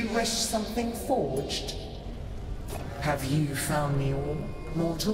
wish something forged? Have you found me all, mortal?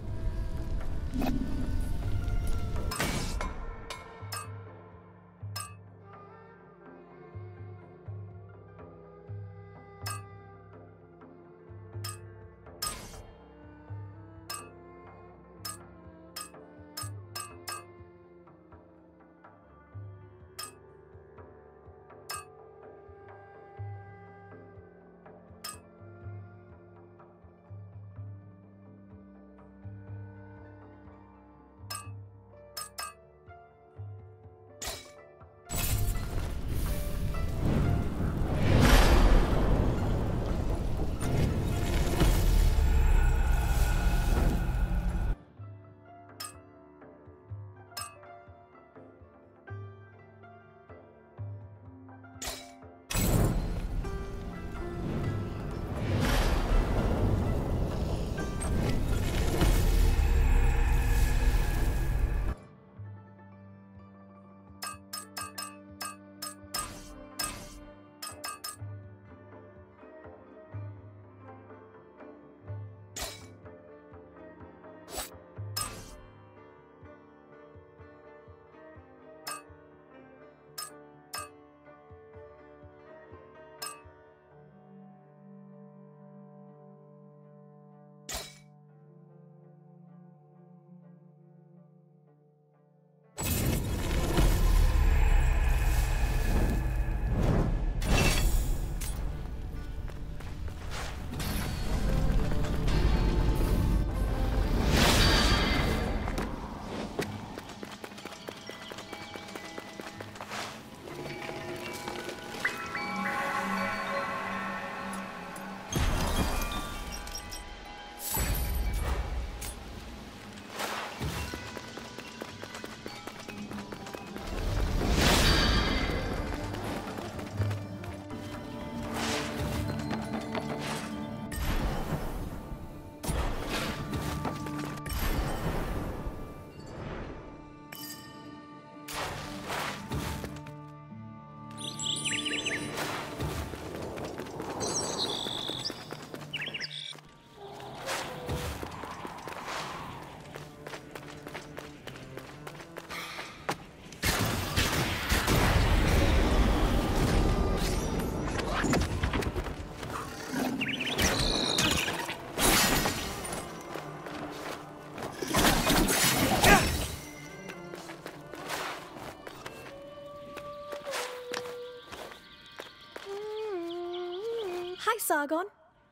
Hi, Sargon.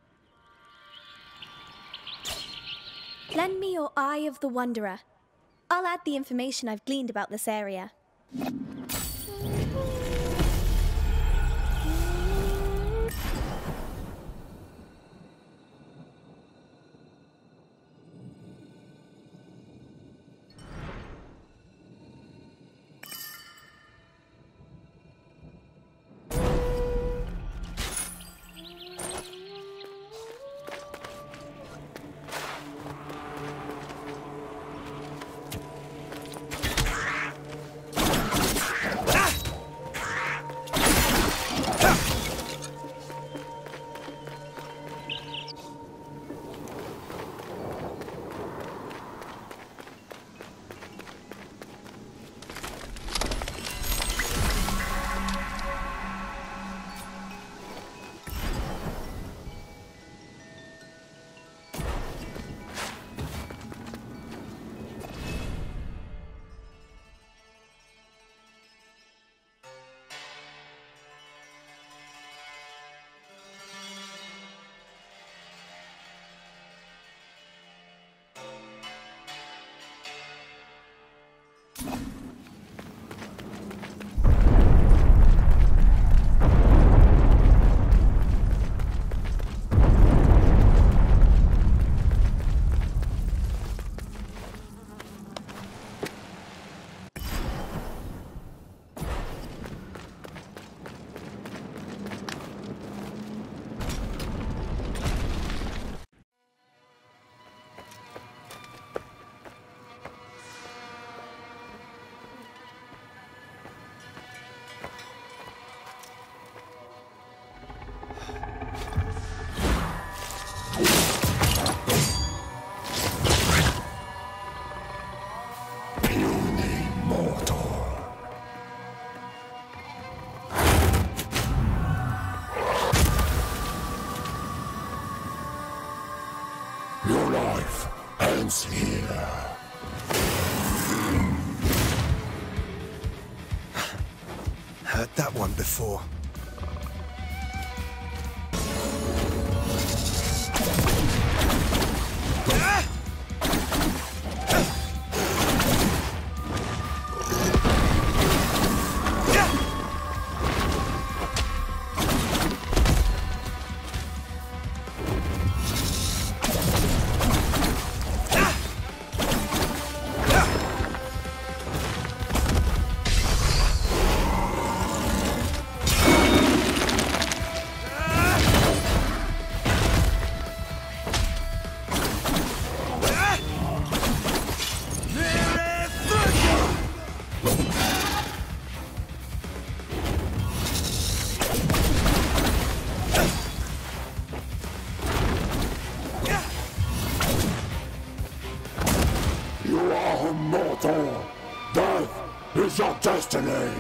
Lend me your Eye of the Wanderer. I'll add the information I've gleaned about this area. ends here. Heard that one before. You are immortal. Death is your destiny.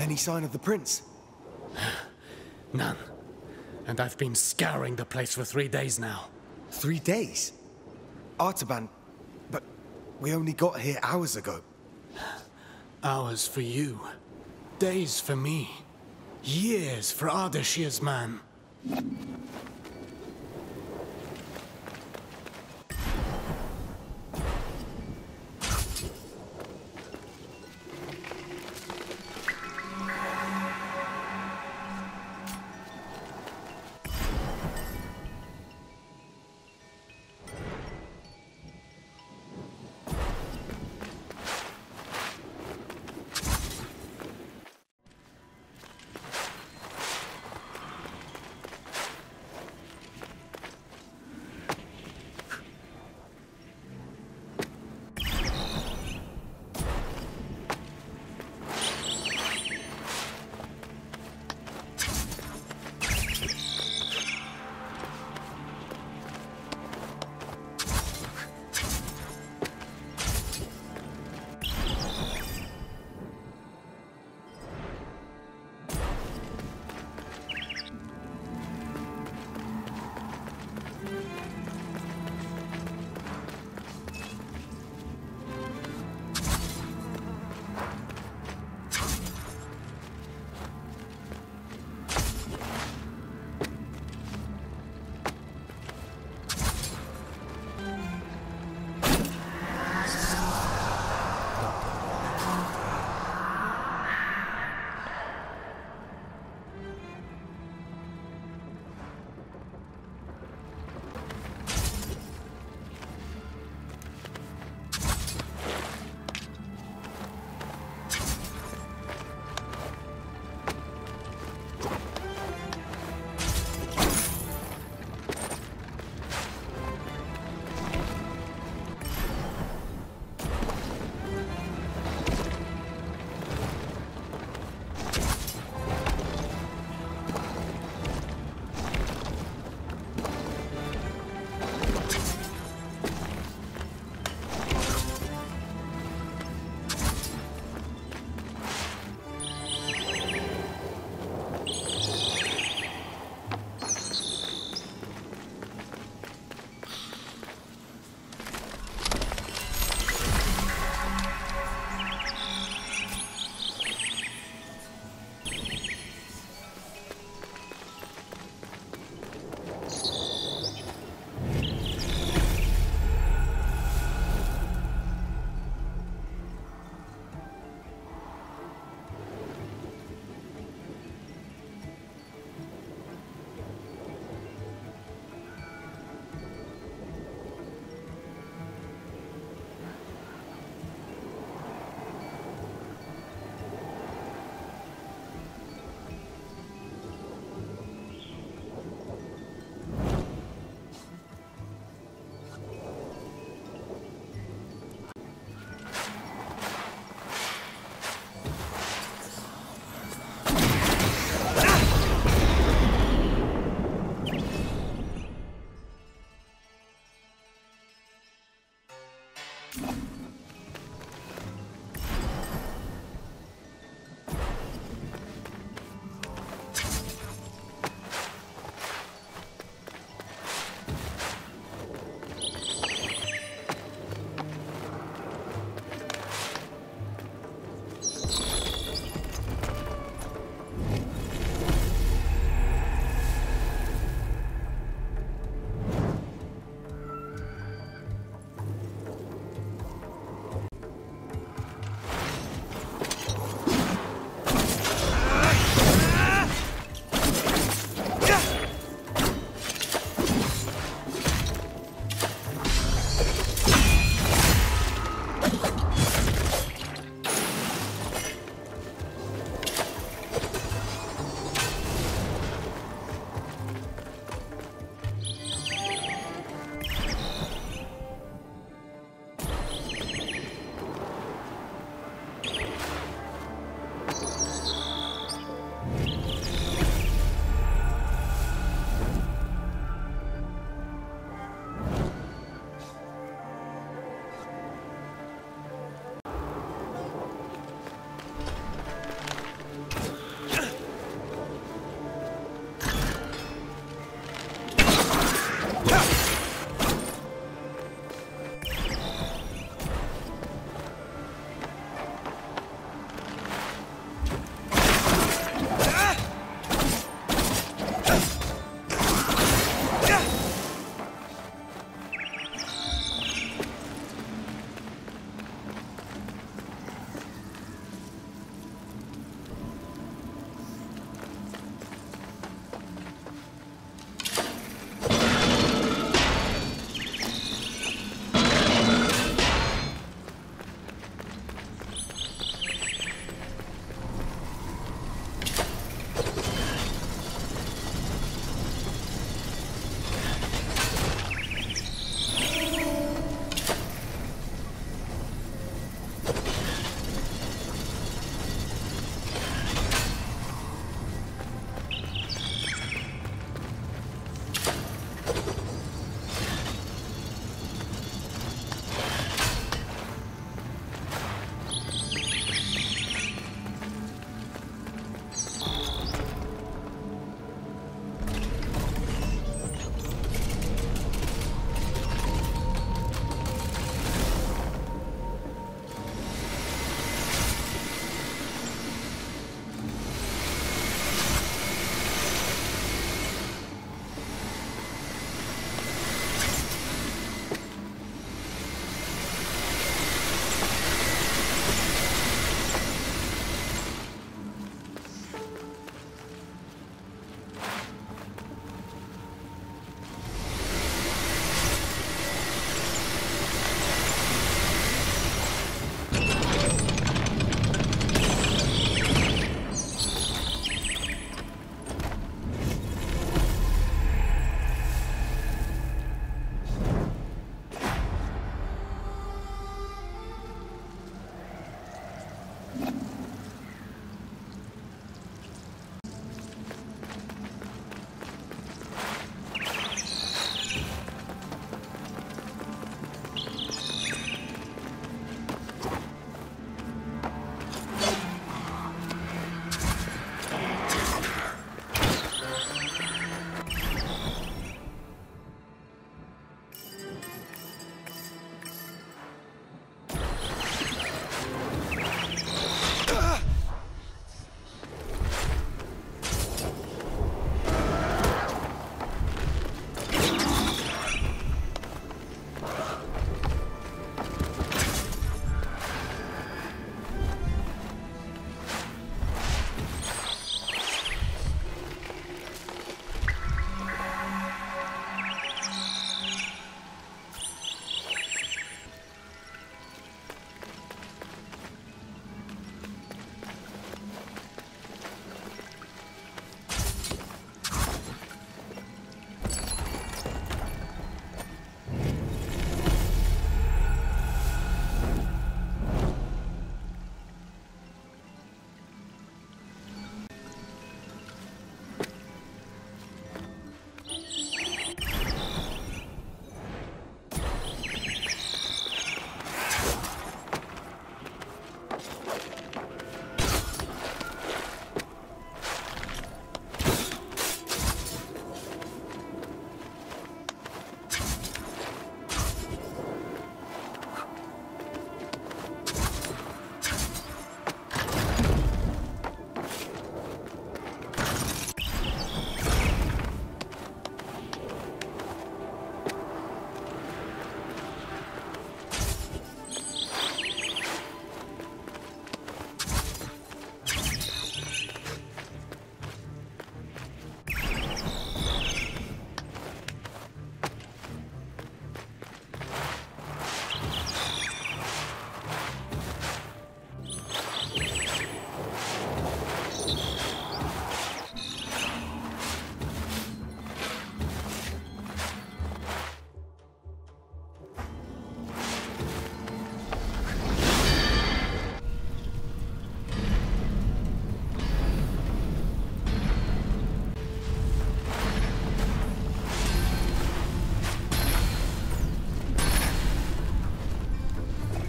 Any sign of the prince? None. And I've been scouring the place for 3 days now. 3 days? Artaban, but we only got here hours ago. Hours for you. Days for me. Years for Ardashir's man.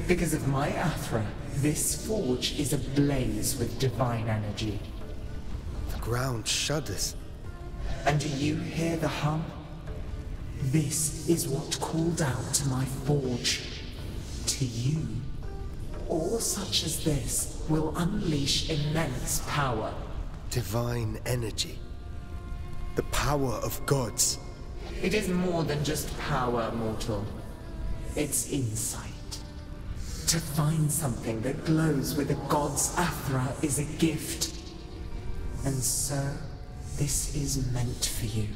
Because of my Athra, this forge is ablaze with divine energy. The ground shudders. And do you hear the hum? This is what called out to my forge. To you. All such as this will unleash immense power. Divine energy. The power of gods. It is more than just power, mortal. It's insight. To find something that glows with a god's Athra is a gift. And so, this is meant for you.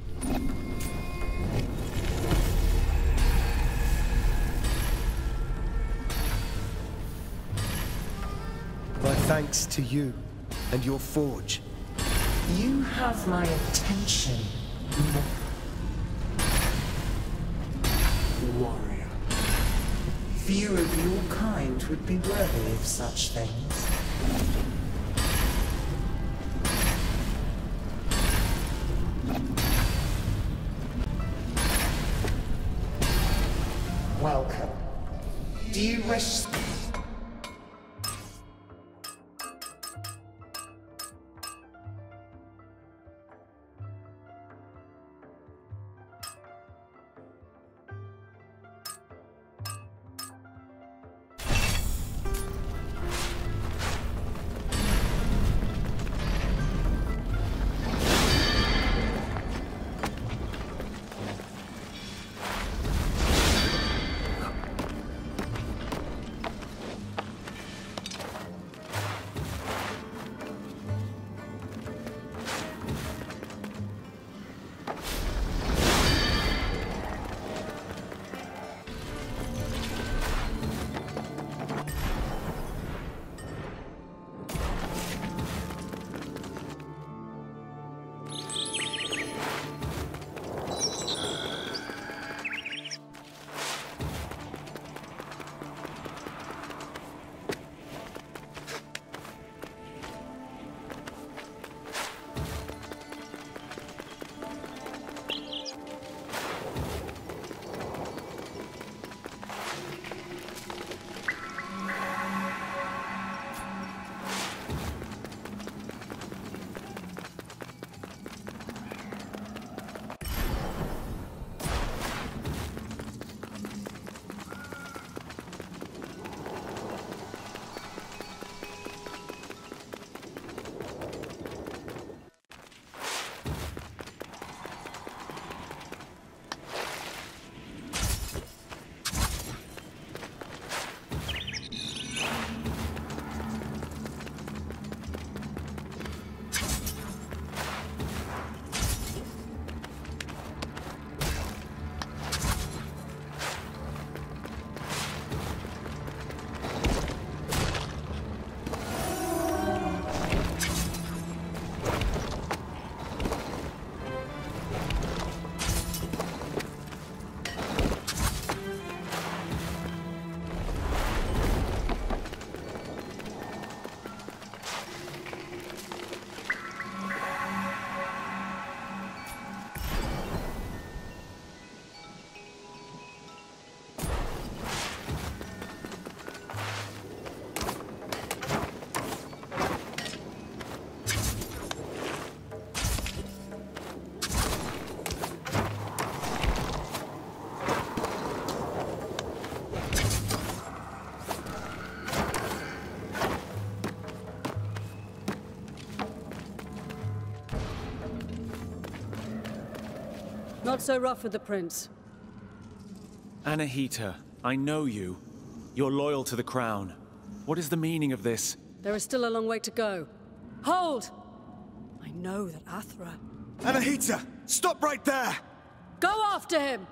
My thanks to you and your forge. You have my attention, warrior. Few of your kind would be worthy of such things. Welcome. Do you wish... Not so rough with the prince. Anahita, I know you. You're loyal to the crown. What is the meaning of this? There is still a long way to go. Hold! I know that Athra... Anahita! Stop right there! Go after him!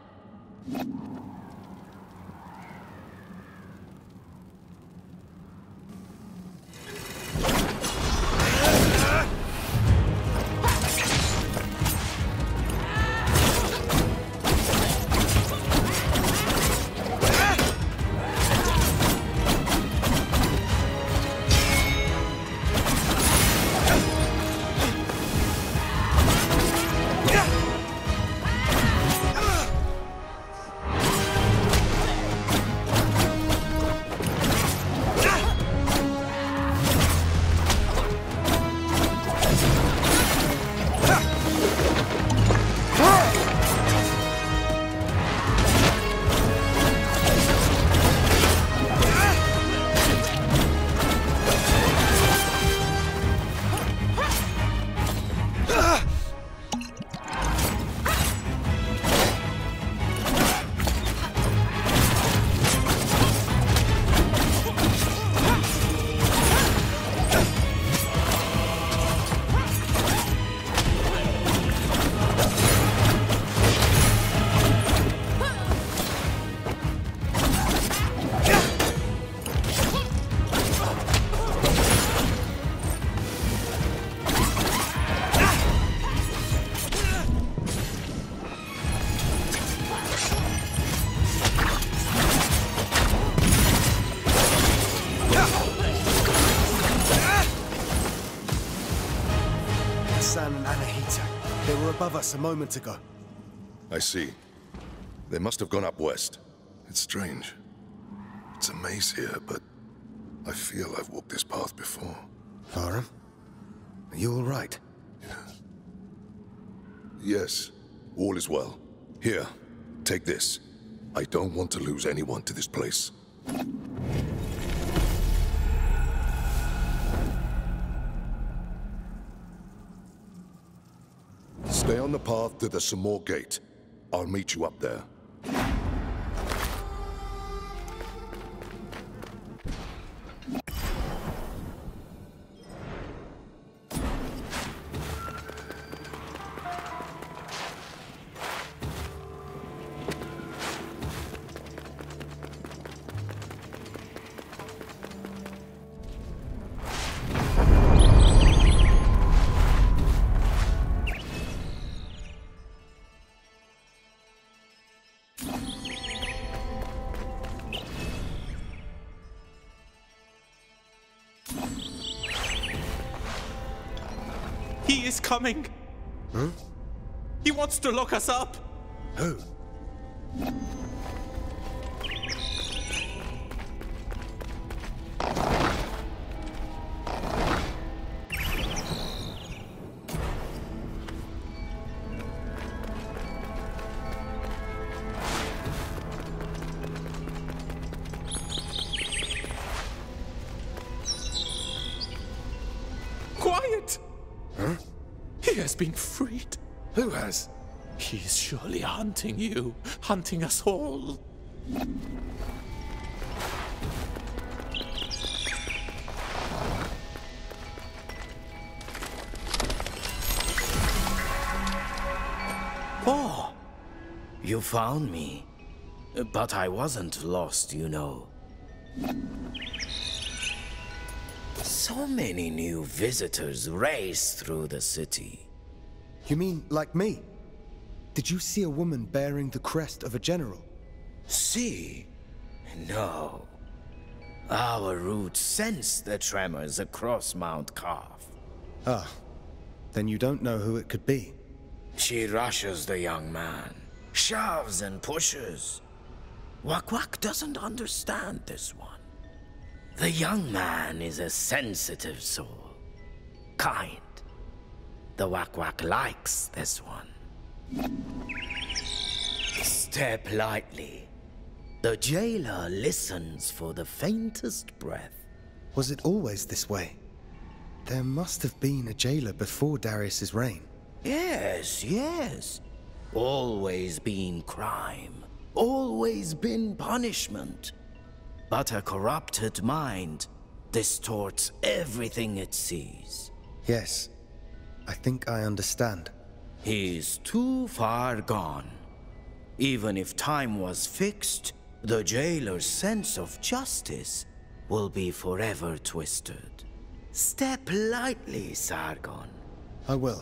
Hassan and Anahita. They were above us a moment ago. I see. They must have gone up west. It's strange. It's a maze here, but I feel I've walked this path before. Farum? Are you all right? Yes, all is well. Here, take this. I don't want to lose anyone to this place. Stay on the path to the Samor Gate. I'll meet you up there. He is coming! Huh? He wants to lock us up! Who? Quiet! Huh? He has been freed. Who has? He is surely hunting you, hunting us all. Oh, you found me. But I wasn't lost, you know. So many new visitors race through the city. You mean like me? Did you see a woman bearing the crest of a general? See? No. Our route sensed the tremors across Mount Qaf. Ah, then you don't know who it could be. She rushes the young man, shoves and pushes. Wak-Wak doesn't understand this one. The young man is a sensitive soul, kind. The Wak-Wak likes this one. Step lightly. The jailer listens for the faintest breath. Was it always this way? There must have been a jailer before Darius's reign. Yes, yes. Always been crime. Always been punishment. But a corrupted mind distorts everything it sees. Yes, I think I understand. He's too far gone. Even if time was fixed, the jailer's sense of justice will be forever twisted. Step lightly, Sargon. I will.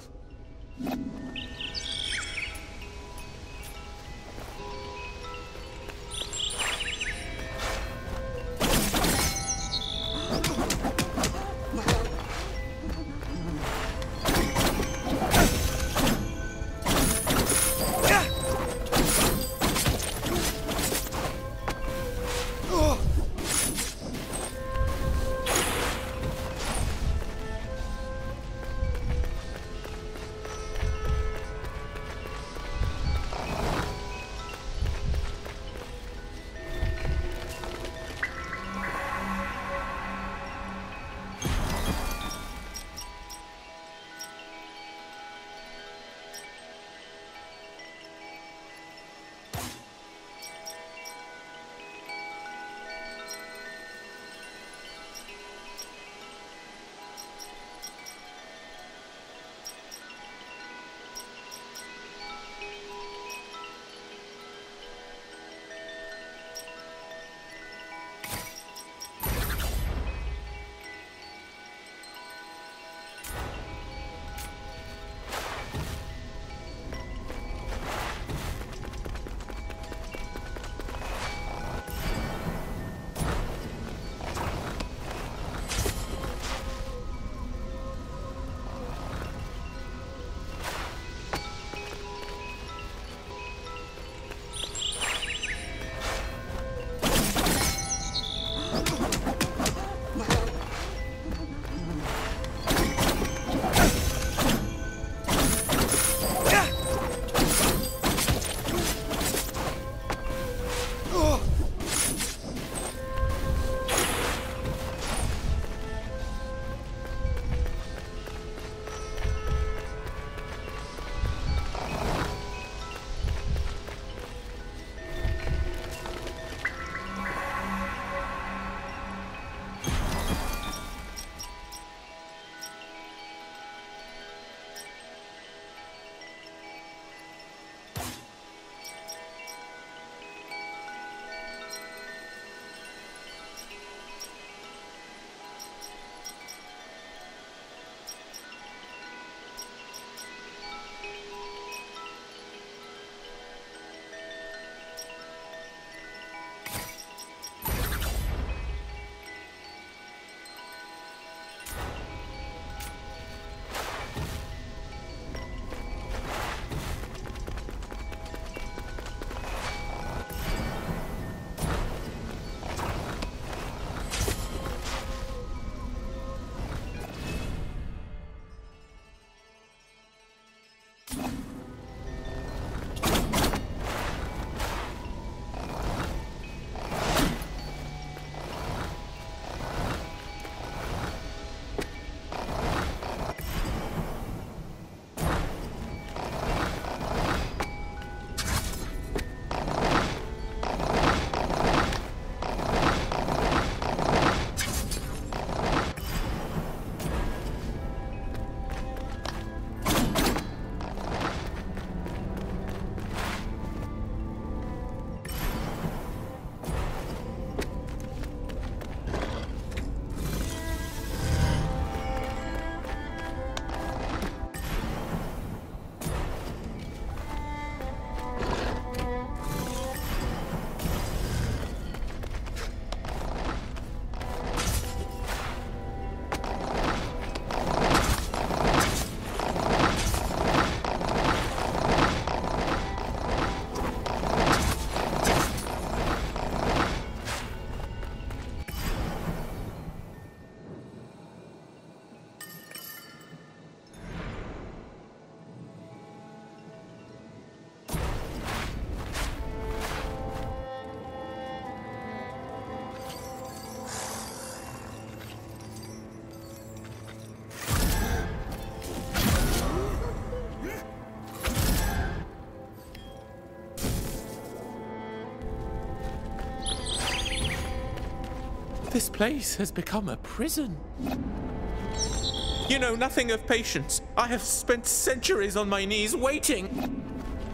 This place has become a prison. You know nothing of patience. I have spent centuries on my knees waiting.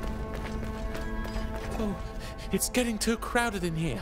Oh, it's getting too crowded in here.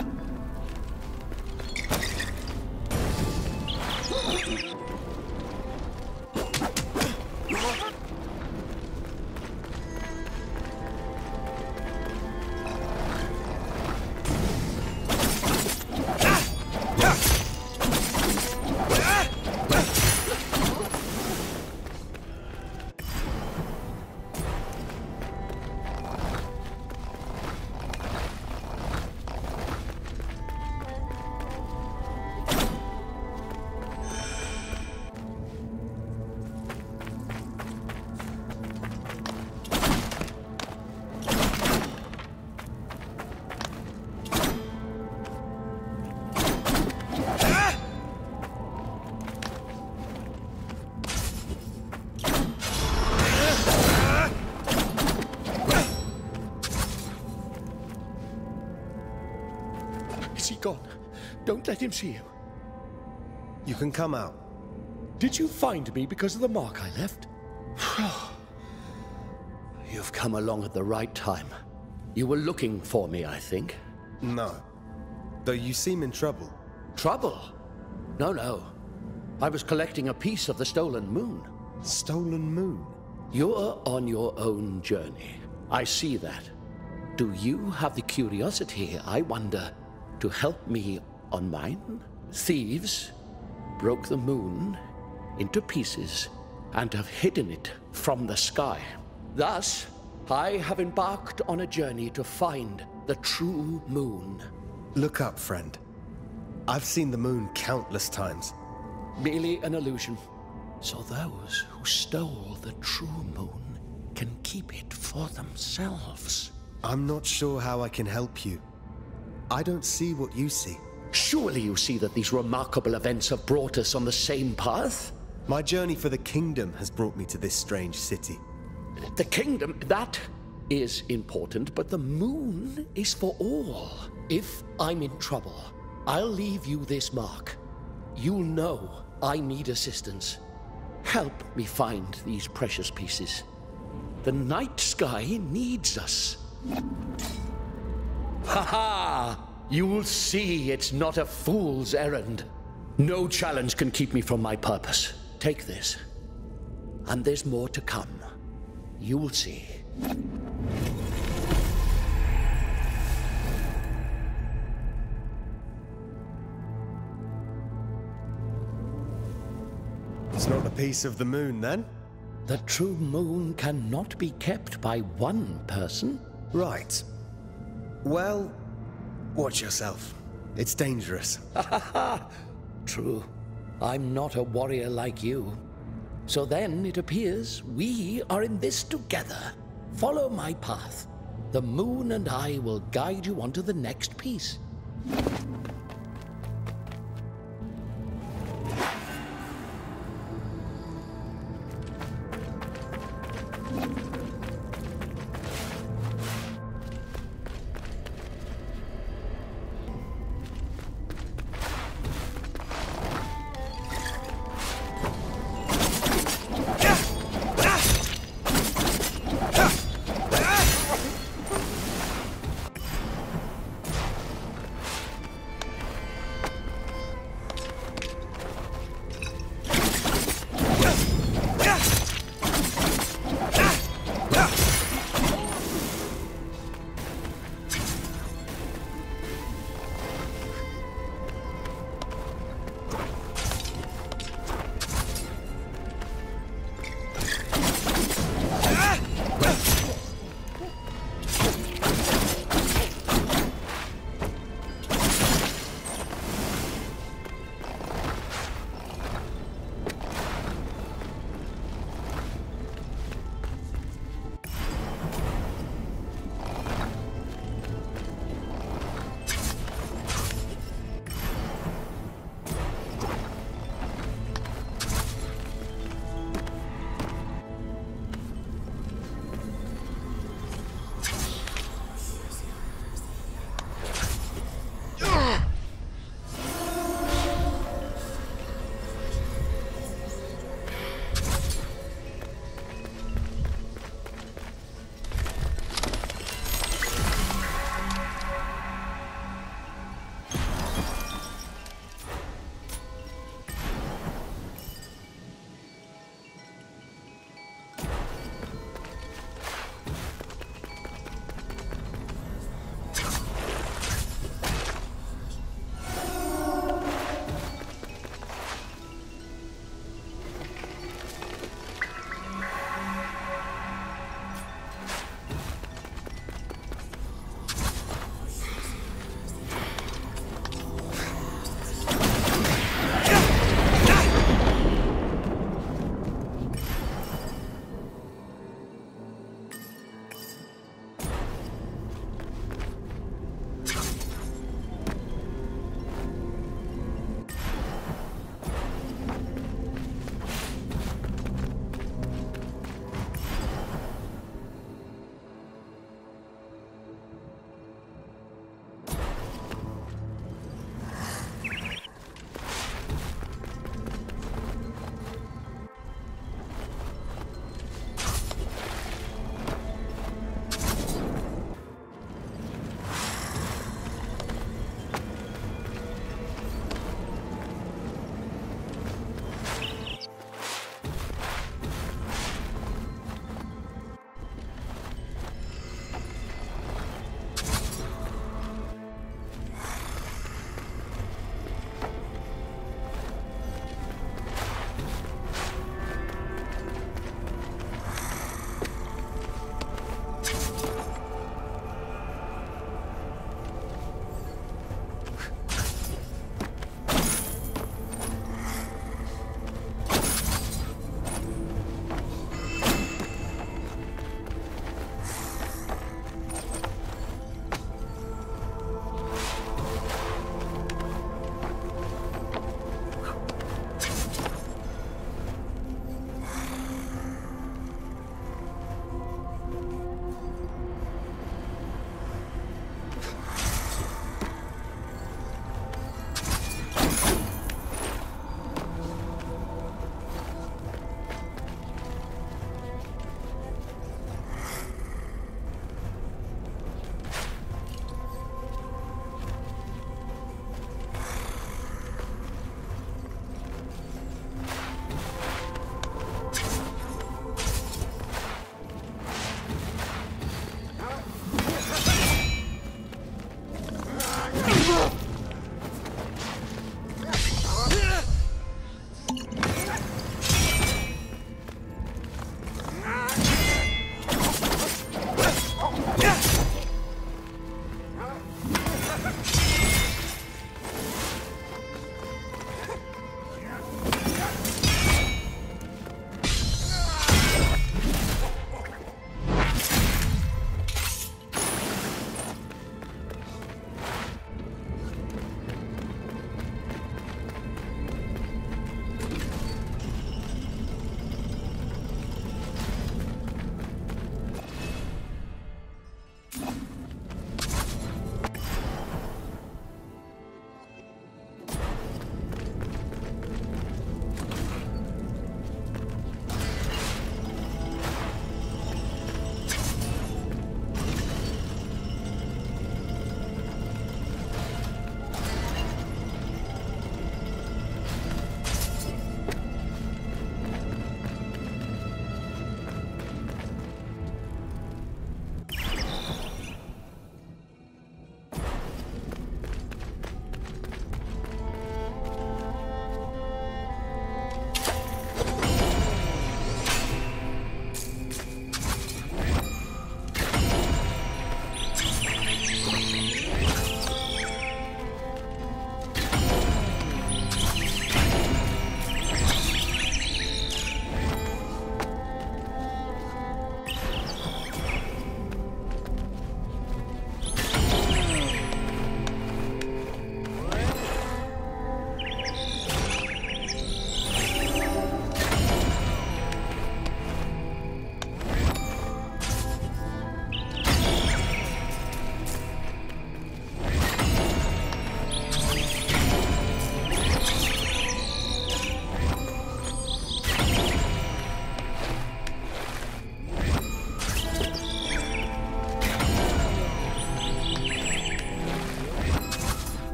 Is he gone? Don't let him see you. You can come out. Did you find me because of the mark I left? You've come along at the right time. You were looking for me, I think. No. Though you seem in trouble. Trouble? No. I was collecting a piece of the stolen moon. Stolen moon? You're on your own journey. I see that. Do you have the curiosity, I wonder, to help me on mine? Thieves broke the moon into pieces and have hidden it from the sky. Thus, I have embarked on a journey to find the true moon. Look up, friend. I've seen the moon countless times. Merely an illusion. So those who stole the true moon can keep it for themselves. I'm not sure how I can help you. I don't see what you see. Surely you see that these remarkable events have brought us on the same path? My journey for the kingdom has brought me to this strange city. The kingdom, that is important, but the moon is for all. If I'm in trouble, I'll leave you this mark. You'll know I need assistance. Help me find these precious pieces. The night sky needs us. Ha-ha! You'll see it's not a fool's errand. No challenge can keep me from my purpose. Take this. And there's more to come. You'll see. It's not a piece of the moon, then? The true moon cannot be kept by one person. Right. Well, watch yourself. It's dangerous. True. I'm not a warrior like you. So then it appears we are in this together. Follow my path. The moon and I will guide you onto the next piece.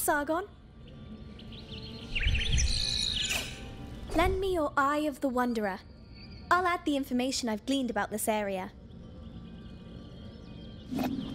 Sargon. Lend me your Eye of the Wanderer. I'll add the information I've gleaned about this area.